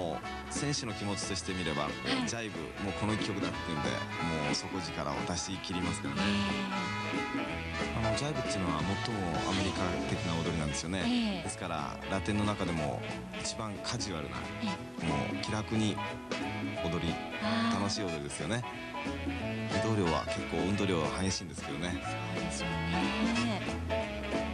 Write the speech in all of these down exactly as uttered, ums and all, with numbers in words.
もう選手の気持ちとしてみれば、ジャイブもうこの一曲だっていうんで、もう底力を出し切りますからね。あのジャイブっていうのは最もアメリカ的な踊りなんですよね。ですからラテンの中でも一番カジュアルな、もう気楽に踊り、楽しい踊りですよね。移動量は結構運動量は激しいんですけどね。 そうですよね。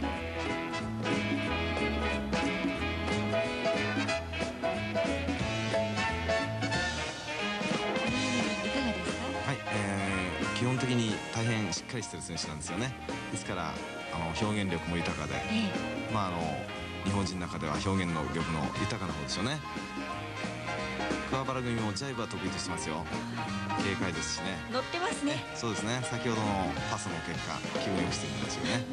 基本的に大変しっかりしてる選手なんですよね。ですからあの表現力も豊かで、ええ、まああの日本人の中では表現の力の豊かな方でしょうね。桑原組もジャイブは得意としてますよ。軽快ですしね。 乗ってますね。 そうですね。先ほどのパスの結果気分よくしてるんですよね。